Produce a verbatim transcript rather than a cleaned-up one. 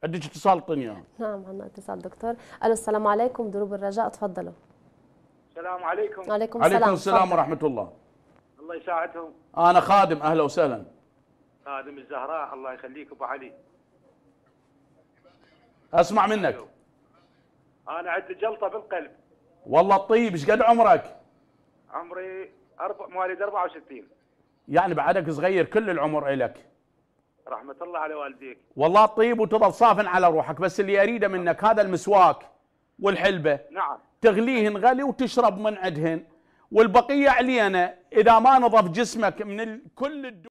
عندك اتصال طنيا. نعم عندنا اتصال دكتور. الو السلام عليكم، دروب الرجاء تفضلوا. السلام عليكم. وعليكم السلام. عليكم السلام. السلام ورحمة الله. الله يساعدهم. أنا خادم، أهلا وسهلا. خادم الزهراء، الله يخليك أبو علي. أسمع منك. أيوه. أنا عندي جلطة بالقلب. والله الطيب، ايش قد عمرك؟ عمري أربع مواليد أربعة وستين. يعني بعدك صغير، كل العمر إلك. رحمة الله على والديك. والله الطيب، وتظل صافن على روحك، بس اللي أريده منك هذا المسواك والحلبة. نعم. تغليهن غلي وتشرب من عندهن، والبقية علينا إذا ما نظف جسمك من كل الدول.